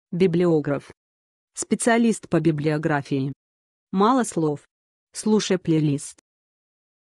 Библиограф. Специалист по библиографии. Мало слов. Слушай плейлист.